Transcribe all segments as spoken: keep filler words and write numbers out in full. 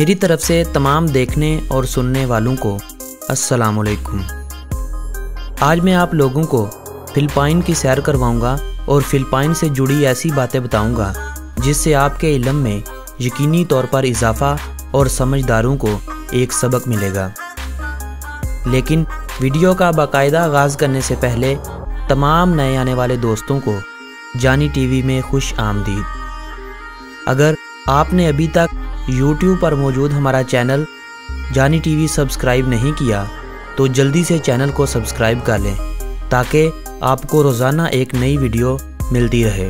मेरी तरफ से तमाम देखने और सुनने वालों को अस्सलाम वालेकुम। आज मैं आप लोगों को फ़िलिपाइन की सैर करवाऊंगा और फ़िलिपाइन से जुड़ी ऐसी बातें बताऊंगा जिससे आपके इल्म में यकीनी तौर पर इजाफ़ा और समझदारों को एक सबक मिलेगा। लेकिन वीडियो का बाकायदा आगाज़ करने से पहले तमाम नए आने वाले दोस्तों को जानी टीवी में खुश आमदीद। अगर आपने अभी तक यूट्यूब पर मौजूद हमारा चैनल जानी टीवी सब्सक्राइब नहीं किया तो जल्दी से चैनल को सब्सक्राइब कर लें ताकि आपको रोज़ाना एक नई वीडियो मिलती रहे।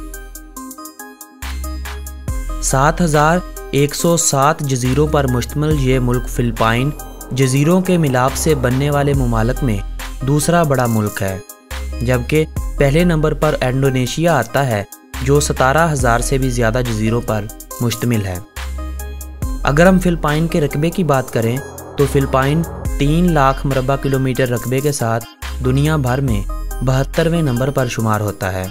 सात हज़ार एक सौ सात जज़ीरों पर मुश्तमिल ये मुल्क फ़िलिपाइन जज़ीरों के मिलाप से बनने वाले ममालिक में दूसरा बड़ा मुल्क है, जबकि पहले नंबर पर इंडोनेशिया आता है जो सतारह हज़ार से भी ज़्यादा जज़ीरों पर मुश्तमिल है। अगर हम फ़िलिपाइन के रकबे की बात करें तो फ़िलिपाइन तीन लाख मरबा किलोमीटर रकबे के साथ दुनिया भर में बहत्तरवें नंबर पर शुमार होता है।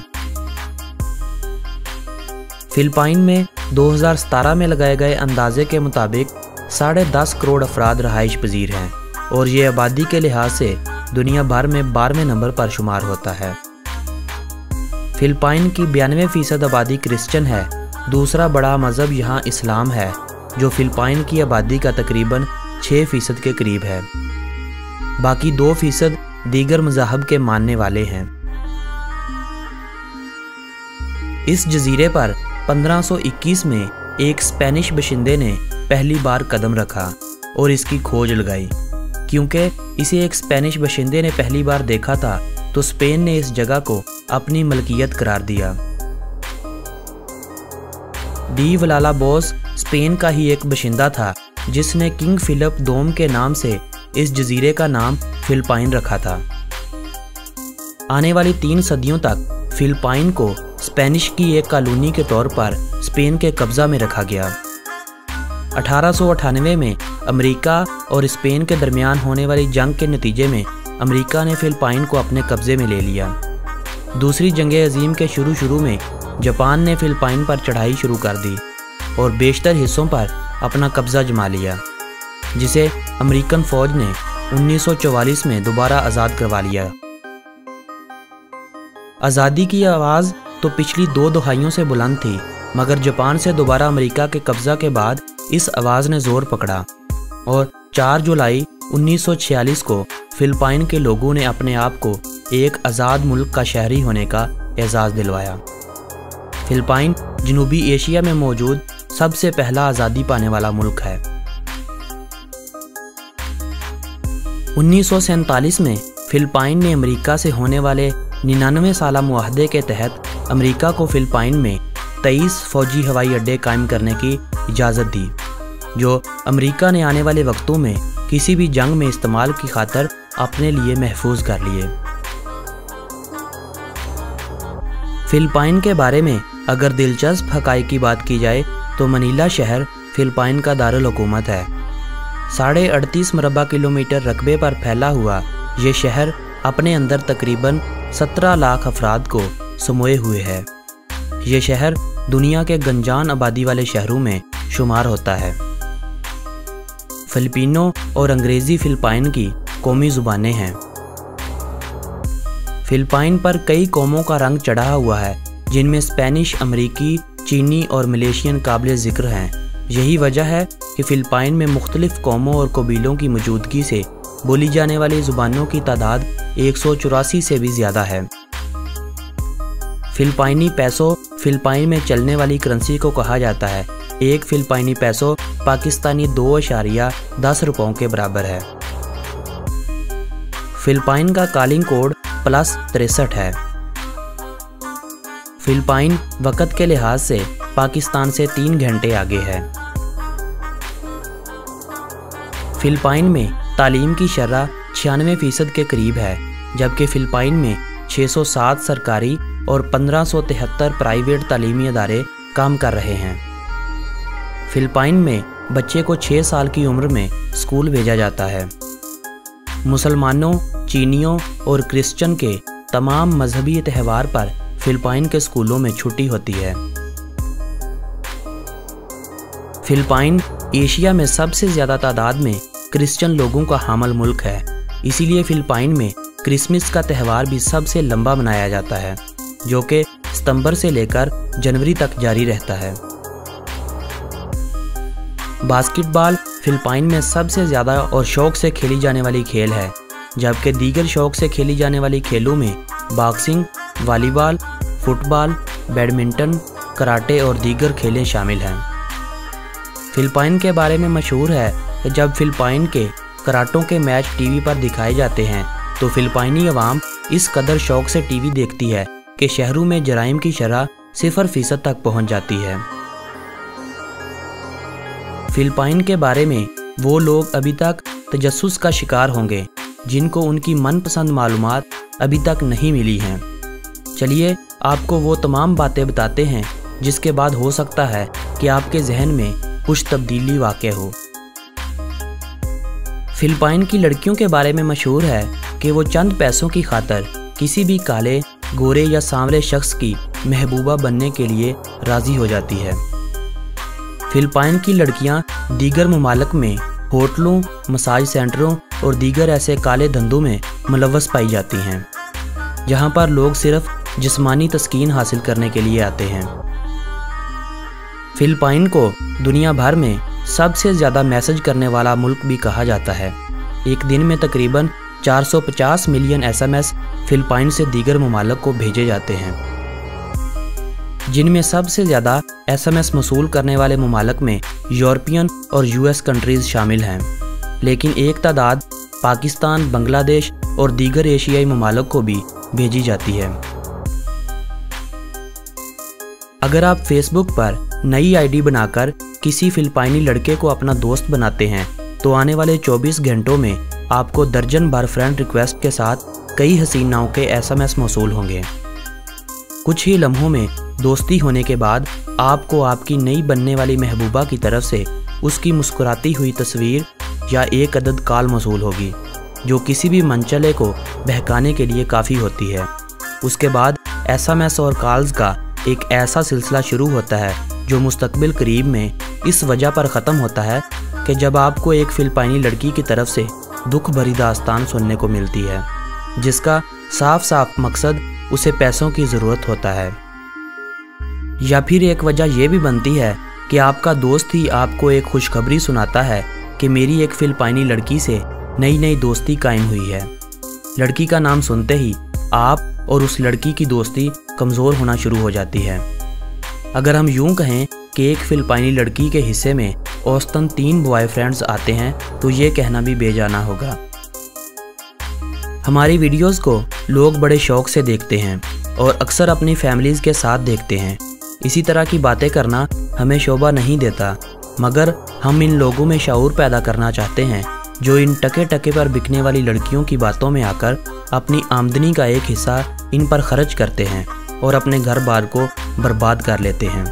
फ़िलिपाइन में दो हज़ार सतारह में लगाए गए अंदाजे के मुताबिक साढ़े दस करोड़ अफराद रहाइश पजीर हैं और ये आबादी के लिहाज से दुनिया भर में बारहवें नंबर पर शुमार होता है। फ़िलिपाइन की बयानवे फ़ीसद आबादी क्रिश्चियन है। दूसरा बड़ा मज़हब यहाँ इस्लाम है जो फ़िलिपाइन की आबादी का तकरीबन छः फ़ीसद के करीब है। बाकी दो फ़ीसद दीगर मज़ाहब के मानने वाले हैं। इस जजीरे पर पंद्रह सौ इक्कीस में एक स्पेनिश बशिंदे ने पहली बार कदम रखा और इसकी खोज लगाई। क्योंकि इसे एक स्पेनिश बशिंदे ने पहली बार देखा था तो स्पेन ने इस जगह को अपनी मलकियत करार दिया। डी वलालाबोस स्पेन का ही एक बशिंदा था जिसने किंग फिलिप दोम के नाम से इस जजीरे का नाम फ़िलिपाइन रखा था। आने वाली तीन सदियों तक फ़िलिपाइन को स्पेनिश की एक कॉलोनी के तौर पर स्पेन के कब्ज़ा में रखा गया। अठारह सौ अट्ठानवे में अमेरिका और स्पेन के दरमियान होने वाली जंग के नतीजे में अमेरिका ने फ़िलिपाइन को अपने कब्ज़े में ले लिया। दूसरी जंग अजीम के शुरू शुरू में जापान ने फ़िलिपाइन पर चढ़ाई शुरू कर दी और बेशतर हिस्सों पर अपना कब्ज़ा जमा लिया, जिसे अमेरिकन फ़ौज ने उन्नीस सौ चौवालीस में दोबारा आज़ाद करवा लिया। आज़ादी की आवाज़ तो पिछली दो दहाइयों से बुलंद थी, मगर जापान से दोबारा अमेरिका के कब्ज़ा के बाद इस आवाज़ ने ज़ोर पकड़ा और चार जुलाई उन्नीस सौ छियालीस को फ़िलिपाइन के लोगों ने अपने आप को एक आज़ाद मुल्क का शहरी होने का एजाज़ दिलवाया। फ़िलिपाइन जनूबी एशिया में मौजूद सबसे पहला आज़ादी पाने वाला मुल्क है। उन्नीस सौ सैंतालीस में फ़िलिपाइन ने अमेरिका से होने वाले निन्यानवे साला मुआहदे के तहत अमेरिका को फ़िलिपाइन में तेईस फौजी हवाई अड्डे कायम करने की इजाज़त दी, जो अमेरिका ने आने वाले वक्तों में किसी भी जंग में इस्तेमाल की खातर अपने लिए महफूज कर लिए। फ़िलिपाइन के बारे में अगर दिलचस्प हक़ाइक़ की बात की जाए तो मनीला शहर फ़िलिपाइन का दारुल हुकूमत है। साढ़े अड़तीस मरबा किलोमीटर रकबे पर फैला हुआ ये शहर अपने अंदर तकरीबन सत्रह लाख अफराद को समोए हुए है। ये शहर दुनिया के गंजान आबादी वाले शहरों में शुमार होता है। फ़िलिपिनो और अंग्रेज़ी फ़िलिपाइन की कौमी ज़ुबानें हैं। फ़िलिपाइन पर कई कौमों का रंग चढ़ा हुआ है, जिनमें स्पेनिश, अमरीकी, चीनी और मलेशियन काबिल ज़िक्र हैं। यही वजह है कि फ़िलिपाइन में मुख्तलिफ़ कौमों और कबीलों की मौजूदगी से बोली जाने वाली ज़ुबानों की तादाद एक सौ चौरासी से भी ज़्यादा है। फ़िलिपाइनी पैसो फ़िलिपाइन में चलने वाली करेंसी को कहा जाता है। एक फ़िलिपाइनी पैसो पाकिस्तानी दो अशारिया दस रुपयों के बराबर है। फ़िलिपाइन का कॉलिंग कोड प्लस तिरसठ है। फ़िलिपाइन वक़्त के लिहाज से पाकिस्तान से तीन घंटे आगे है। फ़िलिपाइन में तालीम की शरह छियानवे फ़ीसद के करीब है, जबकि फ़िलिपाइन में छः सौ सात सरकारी और पंद्रह सौ तिहत्तर प्राइवेट तालीमी अदारे काम कर रहे हैं। फ़िलिपाइन में बच्चे को छः साल की उम्र में स्कूल भेजा जाता है। मुसलमानों, चीनियों और क्रिश्चियन के तमाम मजहबी त्यौहार पर फ़िलिपाइन के स्कूलों में छुट्टी होती है। फ़िलिपाइन एशिया में सबसे ज़्यादा तादाद में क्रिश्चियन लोगों का हामिल मुल्क है, इसीलिए फिलिपाइन में क्रिसमस का त्यौहार भी सबसे लंबा मनाया जाता है, जो कि सितंबर से लेकर जनवरी तक जारी रहता है। बास्केटबॉल फिलिपाइन में सबसे ज़्यादा और शौक से खेली जाने वाली खेल है, जबकि दीगर शौक से खेली जाने वाली खेलों में boxing, volleyball, football, badminton, karate और दीगर खेलें शामिल हैं। फिलिपाइन के बारे में मशहूर है कि जब फिलिपाइन के कराटों के मैच टीवी पर दिखाए जाते हैं तो फिलिपाइनी अवाम इस कदर शौक से टीवी देखती है कि शहरों में जराइम की शरह सिफर फीसद तक पहुंच जाती है। फिलिपाइन के बारे में वो लोग अभी तक तजस्सुस का शिकार होंगे जिनको उनकी मनपसंद मालूमात अभी तक नहीं मिली हैं। चलिए आपको वो तमाम बातें बताते हैं जिसके बाद हो सकता है कि आपके जहन में कुछ तब्दीली वाक़ हो। फिलिपाइन की लड़कियों के बारे में मशहूर है कि वो चंद पैसों की खातर किसी भी काले, गोरे या सांवले शख्स की महबूबा बनने के लिए राज़ी हो जाती है। फिलिपाइन की लड़कियां दीगर ममालिक में होटलों, मसाज सेंटरों और दीगर ऐसे काले धंधों में मुलव्वस पाई जाती हैं, जहां पर लोग सिर्फ जिस्मानी तस्कीन हासिल करने के लिए आते हैं। फिलिपाइन को दुनिया भर में सबसे ज़्यादा मैसेज करने वाला मुल्क भी कहा जाता है। एक दिन में तकरीबन चार सौ पचास मिलियन एसएमएस फिलिपाइन से दीगर ममालिक को भेजे जाते हैं, जिनमें सबसे ज़्यादा एसएमएस मसूल करने वाले ममालिक में यूरोपियन और यूएस कंट्रीज़ शामिल हैं, लेकिन एक तादाद पाकिस्तान, बांग्लादेश और दीगर एशियाई ममालिक को भी भेजी जाती है। अगर आप फेसबुक पर नई आईडी बनाकर किसी फिलिपाइनी लड़के को अपना दोस्त बनाते हैं तो आने वाले चौबीस घंटों में आपको दर्जन भर फ्रेंड रिक्वेस्ट के साथ कई हसीनाओं के एसएमएस मौसूल होंगे। कुछ ही लम्हों में दोस्ती होने के बाद आपको आपकी नई बनने वाली महबूबा की तरफ से उसकी मुस्कुराती हुई तस्वीर या एक अदद कॉल मौसूल होगी, जो किसी भी मनचले को बहकाने के लिए काफ़ी होती है। उसके बाद एसएमएस और कॉल्स का एक ऐसा सिलसिला शुरू होता है जो मुस्तकबिल करीब में इस वजह पर ख़त्म होता है कि जब आपको एक फिलिपाइनी लड़की की तरफ से दुख भरी दास्तान सुनने को मिलती है, जिसका साफ साफ मकसद उसे पैसों की ज़रूरत होता है। या फिर एक वजह यह भी बनती है कि आपका दोस्त ही आपको एक खुशखबरी सुनाता है कि मेरी एक फिलिपाइनी लड़की से नई नई दोस्ती कायम हुई है। लड़की का नाम सुनते ही आप और उस लड़की की दोस्ती कमज़ोर होना शुरू हो जाती है। अगर हम यूं कहें कि एक फिलिपाइनी लड़की के हिस्से में औसतन तीन बॉयफ्रेंड्स आते हैं तो ये कहना भी बेजाना होगा। हमारी वीडियोस को लोग बड़े शौक से देखते हैं और अक्सर अपनी फैमिलीज़ के साथ देखते हैं। इसी तरह की बातें करना हमें शोभा नहीं देता, मगर हम इन लोगों में शऊर पैदा करना चाहते हैं जो इन टके टके पर बिकने वाली लड़कियों की बातों में आकर अपनी आमदनी का एक हिस्सा इन पर खर्च करते हैं और अपने घर बार को बर्बाद कर लेते हैं।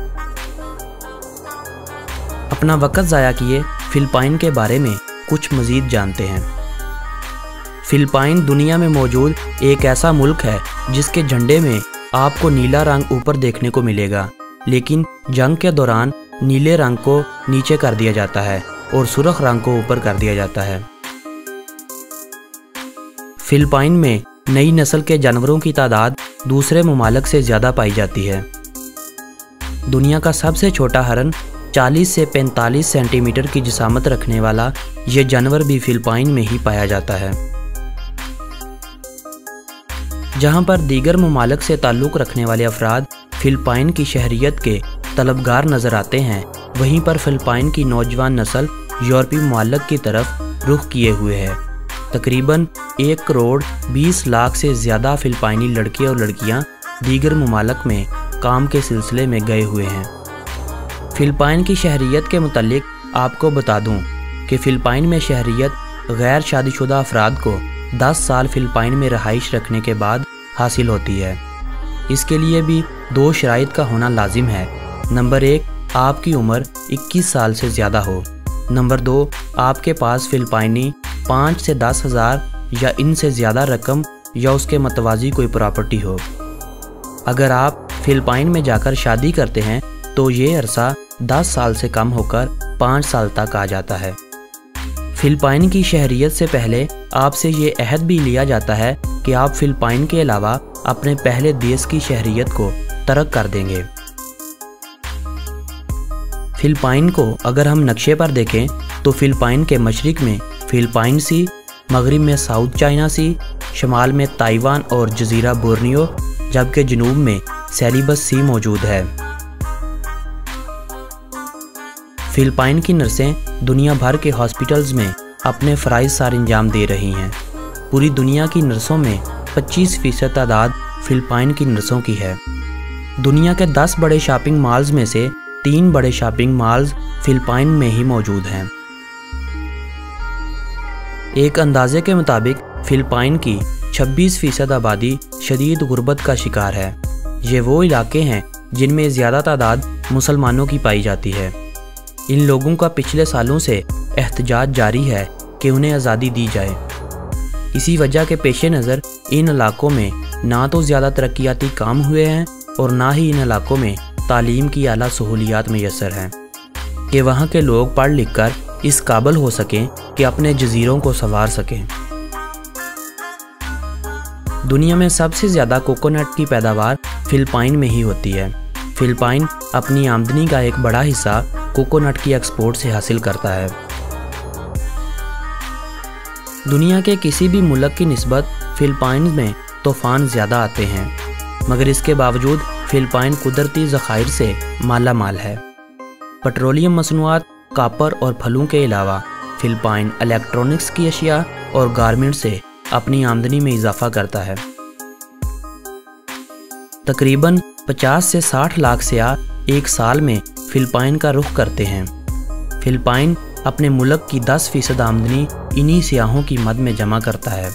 अपना वक्त ज़ाया किए फिलिपाइन के बारे में कुछ मज़ीद जानते हैं। फिलिपाइन दुनिया में मौजूद एक ऐसा मुल्क है जिसके झंडे में आपको नीला रंग ऊपर देखने को मिलेगा, लेकिन जंग के दौरान नीले रंग को नीचे कर दिया जाता है और सुर्ख रंग को ऊपर कर दिया जाता है। फिलिपाइन में नई नस्ल के जानवरों की तादाद दूसरे ममालिक से ज़्यादा पाई जाती है। दुनिया का सबसे छोटा हरन चालीस से पैंतालीस सेंटीमीटर की जिसामत रखने वाला ये जानवर भी फिलिपाइन में ही पाया जाता है। जहां पर दीगर ममालिक से ताल्लुक़ रखने वाले अफराद फिलिपाइन की शहरियत के तलबगार नज़र आते हैं, वहीं पर फिलिपाइन की नौजवान नस्ल यूरोपीय ममालिक की तरफ रुख किए हुए है। तकरीबन एक करोड़ बीस लाख से ज़्यादा फिलिपाइनी लड़के और लड़कियां दीगर ममालिक में काम के सिलसिले में गए हुए हैं। फिलिपाइन की शहरियत के मुतालिक आपको बता दूं कि फ़िलिपाइन में शहरियत गैर शादीशुदा अफराद को दस साल फ़िलिपाइन में रहाइश रखने के बाद हासिल होती है। इसके लिए भी दो शराइत का होना लाजिम है। नंबर एक, आपकी उम्र इक्कीस साल से ज़्यादा हो। नंबर दो, आपके पास फ़िलिपाइनी पाँच से दस हज़ार या इनसे ज़्यादा रकम या उसके मतवाजी कोई प्रॉपर्टी हो। अगर आप फ़िलिपाइन में जाकर शादी करते हैं तो ये अरसा दस साल से कम होकर पाँच साल तक आ जाता है। फिलिपाइन की शहरियत से पहले आपसे ये अहद भी लिया जाता है कि आप फिलिपाइन के अलावा अपने पहले देश की शहरियत को तर्क कर देंगे। फिलिपाइन को अगर हम नक्शे पर देखें तो फिलिपाइन के मशरिक में फिलिपाइन सी, मगरिब में साउथ चाइना सी, शमाल में ताइवान और जजीरा बोर्नियो, जबकि जनूब में सेलिबस सी मौजूद है। फिलिपाइन की नर्सें दुनिया भर के हॉस्पिटल्स में अपने फ़राइज़ सार अंजाम दे रही हैं। पूरी दुनिया की नर्सों में पच्चीस फीसद तादाद फिलिपाइन की नर्सों की है। दुनिया के दस बड़े शॉपिंग मॉल्स में से तीन बड़े शॉपिंग मॉल्स फिलिपाइन में ही मौजूद हैं। एक अंदाजे के मुताबिक फिलिपाइन की छब्बीस फीसद आबादी शदीद गुर्बत का शिकार है। ये वो इलाके हैं जिनमें ज़्यादा तादाद मुसलमानों की पाई जाती है। इन लोगों का पिछले सालों से एहतजाज जारी है कि उन्हें आज़ादी दी जाए। इसी वजह के पेश नज़र इन इलाकों में ना तो ज़्यादा तरक्याती काम हुए हैं और ना ही इन इलाकों में तालीम की आला सहूलियात मैसर हैं कि वहाँ के लोग पढ़ लिख कर इस काबिल हो सकें कि अपने जजीरों को संवार सकें। दुनिया में सबसे ज़्यादा कोकोनट की पैदावार फिलिपाइन में ही होती है। फिलिपाइन अपनी आमदनी का एक बड़ा हिस्सा कोकोनट की एक्सपोर्ट से हासिल करता है। दुनिया के किसी भी मुल्क की निस्बत फिलिपाइन में तूफ़ान ज़्यादा आते हैं, मगर इसके बावजूद फिलिपाइन कुदरती ज़खायर से माला माल है। पेट्रोलियम मसनूआत, कापर और फलों के अलावा फिलिपाइन इलेक्ट्रॉनिक्स की अशिया और गारमेंट से अपनी आमदनी में इजाफा करता है। तकरीबन पचास से साठ लाख सयाह एक साल में फिलिपाइन का रुख करते हैं। फिलिपाइन अपने मुल्क की दस फीसद आमदनी इन्हीं सियाहों की मद में जमा करता है।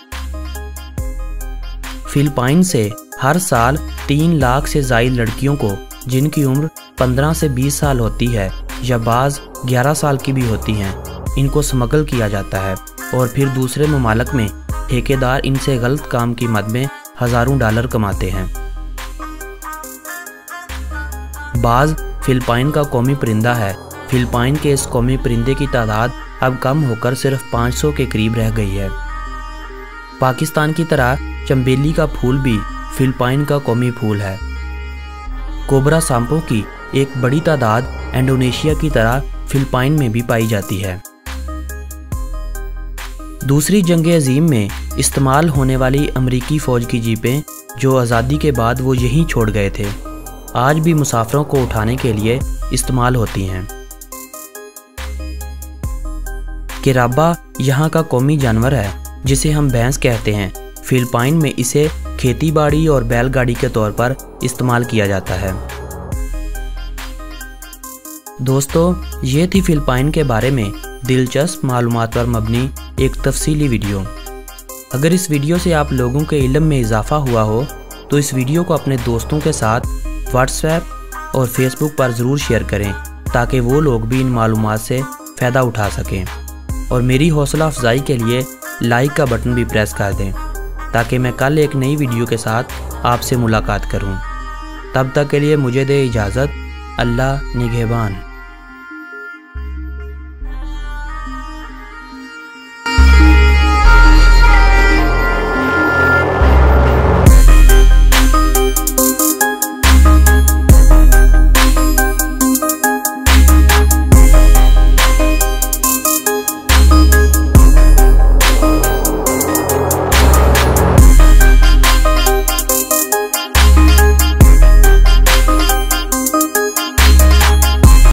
फिलिपाइन से हर साल तीन लाख से ज़ायद लड़कियों को, जिनकी उम्र पंद्रह से बीस साल होती है या बाज़ ग्यारह साल की भी होती हैं, इनको स्मगल किया जाता है और फिर दूसरे ममालिक में ठेकेदार इनसे गलत काम की मद में हज़ारों डॉलर कमाते हैं। बाज़ फिलिपाइन का कौमी परिंदा है। फिलिपाइन के इस कौमी परिंदे की तादाद अब कम होकर सिर्फ पाँच सौ के करीब रह गई है। पाकिस्तान की तरह चंबेली का फूल भी फिलिपाइन का कौमी फूल है। कोबरा सांपों की एक बड़ी तादाद इंडोनेशिया की तरह फिलिपाइन में भी पाई जाती है। दूसरी जंग अजीम में इस्तेमाल होने वाली अमरीकी फ़ौज की जीपें, जो आज़ादी के बाद वो यहीं छोड़ गए थे, आज भी मुसाफिरों को उठाने के लिए इस्तेमाल होती हैं। किराबा यहाँ का कौमी जानवर है, जिसे हम भैंस कहते हैं। फिलिपाइन में इसे खेती बाड़ी और बैलगाड़ी के तौर पर इस्तेमाल किया जाता है। दोस्तों, ये थी फिलिपाइन के बारे में दिलचस्प मालूमात पर मबनी एक तफसीली वीडियो। अगर इस वीडियो से आप लोगों के इल्म में इजाफा हुआ हो तो इस वीडियो को अपने दोस्तों के साथ व्हाट्सएप और फेसबुक पर ज़रूर शेयर करें, ताकि वो लोग भी इन मालूमात से फ़ायदा उठा सकें। और मेरी हौसला अफजाई के लिए लाइक का बटन भी प्रेस कर दें, ताकि मैं कल एक नई वीडियो के साथ आपसे मुलाकात करूं। तब तक के लिए मुझे दे इजाज़त। अल्लाह निगहबान।